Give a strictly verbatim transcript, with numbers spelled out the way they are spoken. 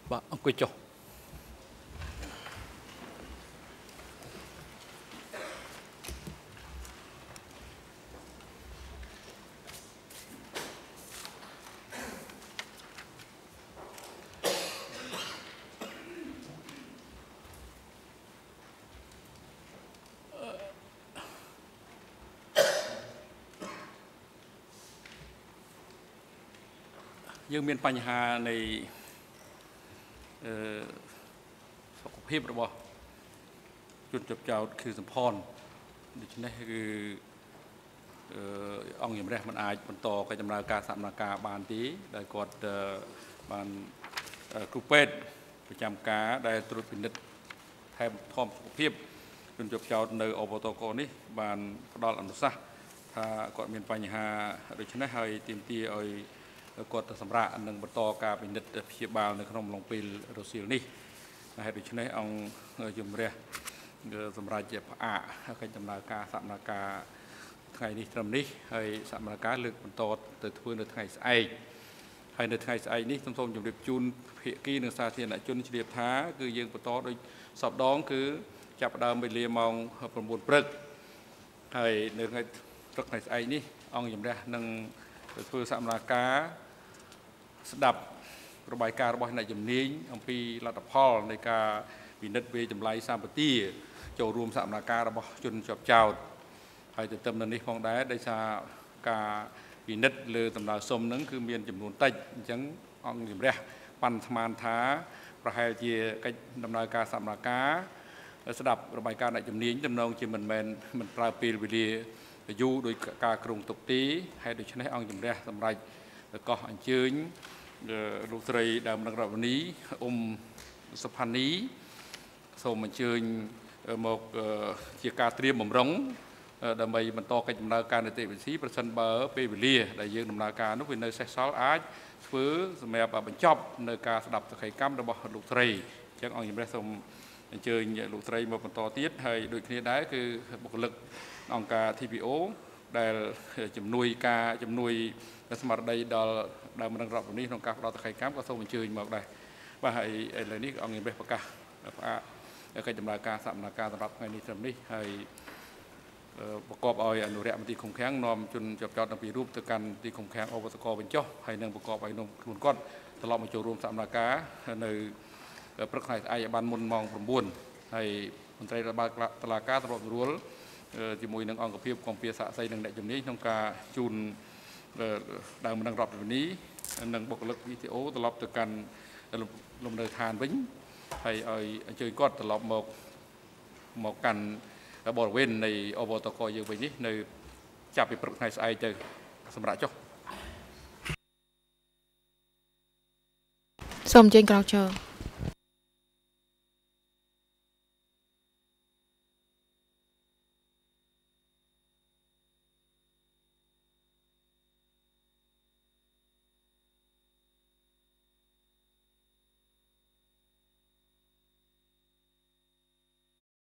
បាទអង្គុយចុះយើងមានបញ្ហានៃអឺសុខភាពរបស់ជនជាប់ចោតគឺសម្ផនដូច្នេះគឺអឺអង្គជំរះមិនអាចបន្តកិច្ចដំណើរការសកម្មភាពបានទេដែលគាត់បានគ្រូពេទ្យប្រចាំការដែលត្រួតពិនិត្យថែទាំសុខភាពជនជាប់ចោតនៅអបតកនេះបានផ្ដល់អនុសាសន៍ថាគាត់មានបញ្ហាដូច្នេះហើយទាមទារឲ្យគាត់ទៅសម្រាប់និងបន្តការពិនិត្យព្យាបាលនៅក្នុងអំឡុងពេលរសៀលនេះហើយដូច្នេះអង្គជំរះសម្រាប់ជាផ្អាកកិច្ចដំណើរការសកម្មភាពថ្ងៃនេះត្រឹមនេះហើយសកម្មភាពលើកបន្តទៅធ្វើនៅថ្ងៃស្អែកហើយនៅថ្ងៃស្អែកនេះខ្ញុំសូមជម្រាបជូនភាគីនិងសាធារណជនជ្រាបថាគឺយើងបន្តដោយសពដងគឺចាប់ផ្ដើមវេលាម៉ោងប្រាំបួនព្រឹកហើយនៅថ្ងៃព្រឹកថ្ងៃស្អែកនេះអង្គជំរះនឹងធ្វើសកម្មភាពស្ដាប់របាយការណ៍របស់អ្នកជំនាញអំពីលទ្ធផលនៃការពិនិត្យវិចម្លៃសម្បទាចូលរួមសកម្មភាពរបស់ជនជាប់ចោតហើយទន្ទឹមនឹងនេះផងដែរដោយសារការពិនិត្យលើដំណើរសុំនឹងគឺមានចំនួនតិចអញ្ចឹងអង្គជំរះប៉ាន់ស្មានថាប្រហែលជាកិច្ចដំណើរការសកម្មភាពស្ដាប់របាយការណ៍អ្នកជំនាញទំនងជាមិនមែនមិនប្រើពេលវេលាយូរដោយការគ្រោងទុកទេហើយដូច្នេះអង្គជំរះសម្រាប់កោះអញ្ជើញលោកស្រីដើមរងរវនីអ៊ុំសុផានីសូមអញ្ជើញមកជាការត្រៀមបំរុងដើម្បីបន្តកិច្ចដំណើរការនីតិវិធីប្រសិនបើពេលវេលាដែលយើងដំណើរការនោះវានៅសេសសល់អាចធ្វើសម្រាប់បញ្ចប់នៅការស្ដាប់សក្ខីកម្មរបស់លោកស្រីអញ្ចឹងអង្គជំរះសូមអញ្ជើញលោកស្រីមកបន្តទៀតហើយដូចគ្នាដែរគឺបុគ្គលិកអង្គការ ធី พี អូ ដែលជំនួយការជំនួយស្មារតីដល់ដើមរងរដ្ឋនេះក្នុងការផ្ដល់សក្ខីកម្មក៏សូមអញ្ជើញមកដែរបាទហើយឥឡូវនេះអង្គជំរះប្រកាសផ្អាកកិច្ចដំណើរការសកម្មភាពសម្រាប់ថ្ងៃនេះត្រឹមនេះហើយប្រកបឲ្យអនុរិយមន្ត្រីឃុំឃាំងនាំជនជាប់ចោតទាំងពីររូបទៅកាន់ទីឃុំឃាំងអបតកវិញចុះហើយនឹងប្រកបឲ្យនាំខ្លួនគាត់ត្រឡប់មកចូលរួមសកម្មភាពនៅព្រឹកថ្ងៃស្អែកឲ្យបានមុនម៉ោងប្រាំបួនហើយមន្ត្រីរបស់តុលាការសម្របសម្រួលជាមួយនឹងអង្គភាពកំពីសាក់សីនិងអ្នកជំនាញក្នុងការជូនដើមនឹងរដ្ឋវិនីនិងបុគ្គលិក វី ទី អូ ត្រឡប់ទៅកាន់លំនៅឋានវិញហើយឲ្យអញ្ជើញគាត់ត្រឡប់មកមកកាន់បរិវេណនៃអបតកយើងវិញនេះនៅចាប់ពីព្រឹកថ្ងៃស្អែកទៅសម្រាប់ចុះសូមអញ្ជើញក្រោកឈរ